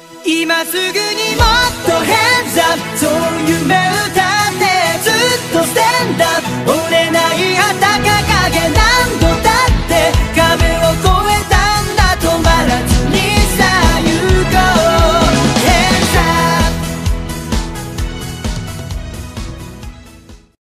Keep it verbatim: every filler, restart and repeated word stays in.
今すぐにもっとヘンズアップそう夢打